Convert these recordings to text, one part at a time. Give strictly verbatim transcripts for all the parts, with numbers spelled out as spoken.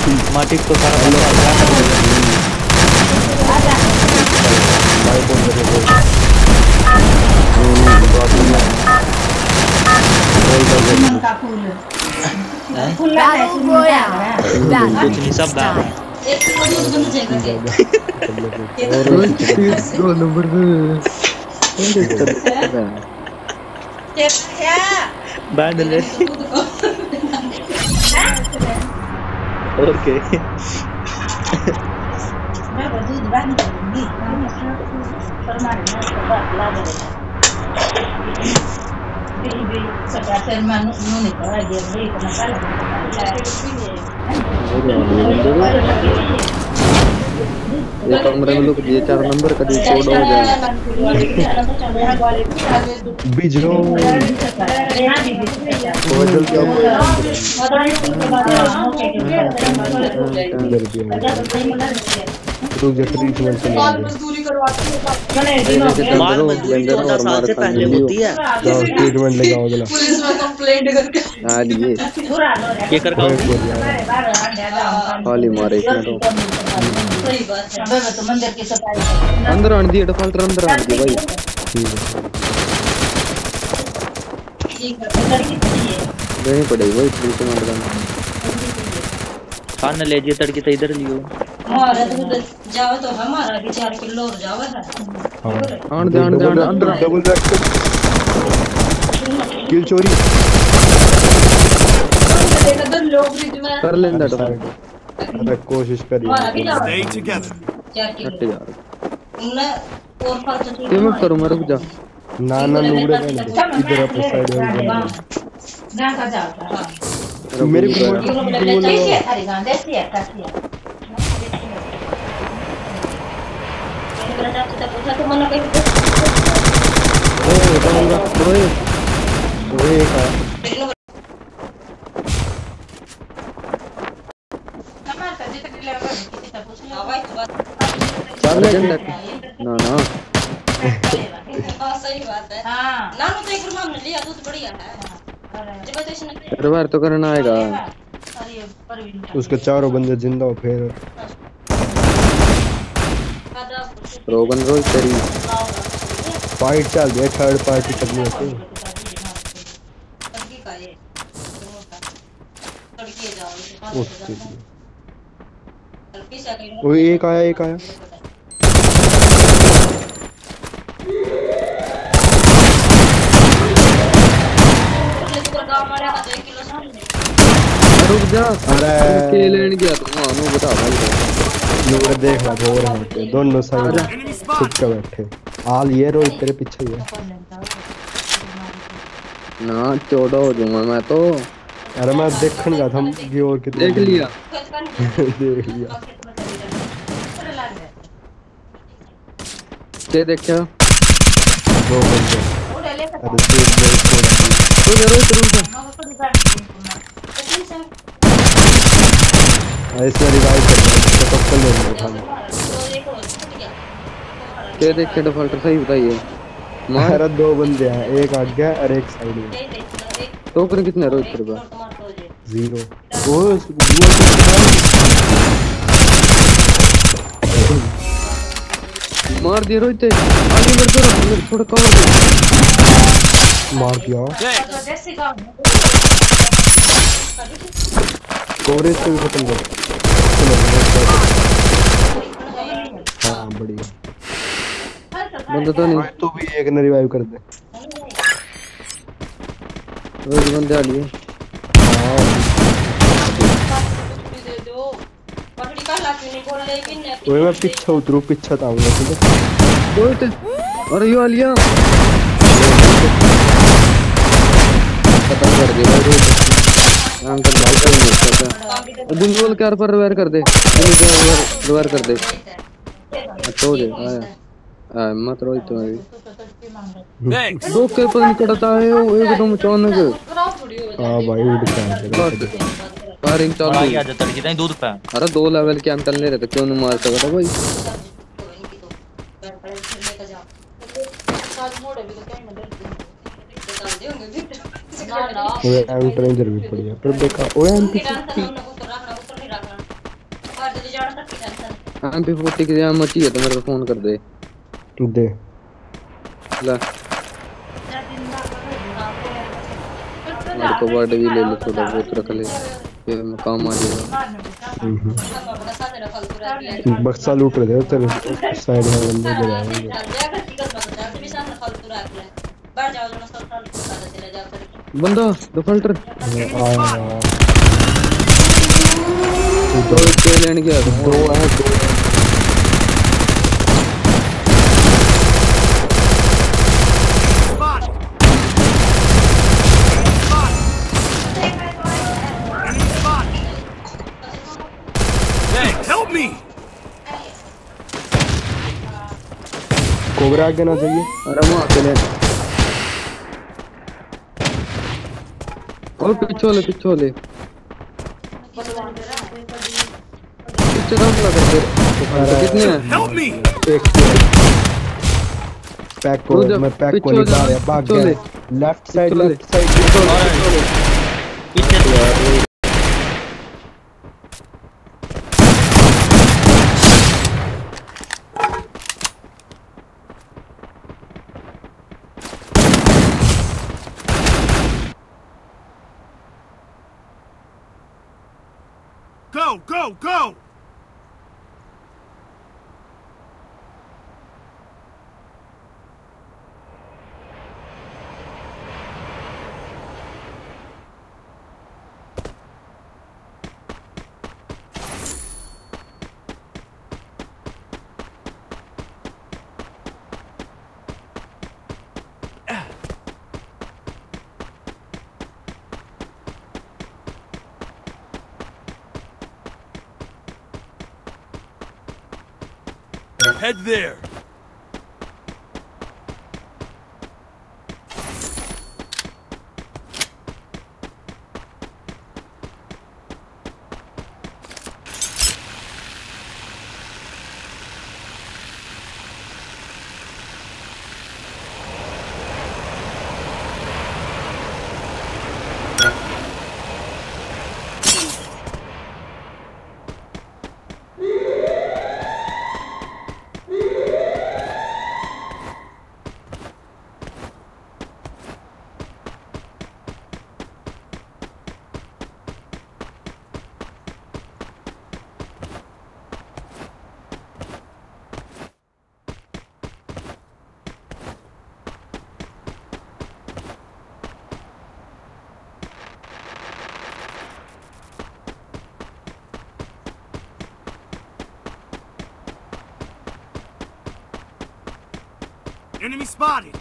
माटी को सारा बंदा भाई कौन करे वो मन का फूल फूल लगा है कुछ नहीं सब दाम एक मौजूद बन जाएगा दो नंबर पे क्या बैंड ले और के मैं दूध बैंड दूंगी पर मारे ना तो बात ला देगा बेबी सकातर मानो उन्होंने कहा ये भाई को मसाला ये कमरे में लोग ये चार नंबर का दी कोड हो जाए बिजलो रुक जा ट्रीटमेंट चल रहा है माल मजदूरी चौदह साल से पहले होती है ट्रीटमेंट लगाओ जरा पुलिस में कंप्लेंट करके हां ये ये कर गाओ खाली मारे इतना तो सही बात है मैं तो मंदिर की सफाई अंदर आने दिए डिफॉल्टर अंदर आने दिए भाई ठीक है अंदर की चाहिए नहीं पड़ेगी भाई ट्रीटमेंट करना खाना ले जी तड़के तो इधर लियो हमारा दूध जावे तो हमारा भी चार किलो और जावे है आन दे आन दे अंदर डबल बैक किल चोरी कर लेंदा तो अरे कोशिश करिए Stay together. हट यार उन्हें और फालतू चीज ये मत करो मैं रुक जा ना ना लूड़े नहीं इधर अपने साइड में ना का जाता हां मेरे को कैसे अरे गांव देसी है कैसी है मेरा जाता तो पूछा तो मन पे ओए ओए ओए ओए का हमारा का जितना लेवल किसी का पूछना भाई चार लेजेंड ना ना हां सही बात है हां नानू तो एक रूम हमने लिया दूध बढ़िया है रिवायर तो करना आएगा उसके चारों बंदे जिंदा हो फिर रोगन रोज तेरी फाइट चल रही है थर्ड पार्टी करनी होती है वो एक आया एक आया रुक जा अरे के लेने गया तो हां नो बता भाई लोग देख रहा हो रहे हैं दोनों साइड छुप के बैठे आल ये रोज तेरे पीछे ही है ना चौड़ा हो जाऊंगा मैं तो अरे मैं देखने का था ये और कितने देख लिया देख लिया ये देखा दो बंदे अरे देख ले तो जरूर जरूर ऐसे रिवाइव कर रहा है तो कल ले लेंगे खाली ये देख के डिफॉल्टर सही बताइए मारा दो बंदे हैं एक आगे और एक साइड में टोकन कितने रोज तेरे पास जीरो ओ मार दिया रोहित आगे बढ़ कर थोड़ा कवर दे मार दिया कवरेज से भी खत्म कर हाँ बढ़िया बंदा तो नहीं तू भी एक ने रिवाइव कर दे रोज बंदे आ लिए ओए मैं पीछे उतरू पीछे आऊंगा ठीक है रोहित अरे यो आ लिया खत्म कर दे भाई रोहित अंकल भाई को नहीं पता दिन बोल के पर रिवायर कर दे रिवायर कर दे तो दे आया आ मत रोहित तुम्हारी दो के पर निकलता है वो एकदम अचानक हां भाई उड़ के फायरिंग चालू आ गया जतर कितने दूध पे अरे दो लेवल के अंकल ले रहे थे क्यों नहीं मार सकता भाई ओए एंटर भी पड़ी है पर देखा ओए एमपी एम पी फोर्टी की जहाँ मची है तो मेरे को फोन कर दे। दे ला मेरे को वर्ड भी ले ले, थोड़ा बहुत रख ले, फिर मैं काम आ जाएगा। बक्सा लूट रहे थे तेरे साइड में बंदे लगाएंगे। बंदा डिफॉल्टर आया तो के लेने गया था। दो है दो कोबरा आगे ना चाहिए। अरे वहाँ अकेले और पीछे वाले पीछे वाले पीछे काम लगा कर। कितने हैं? एक पैक को मैं पैक को निकाल रहा भाग गया। Left side left side Go, go, go! Head there. Enemy spotted!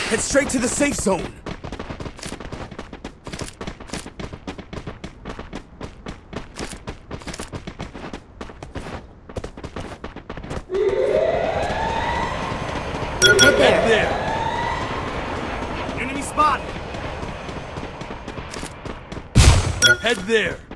Head straight to the safe zone. Head there. Head there. Enemy spotted. Head there.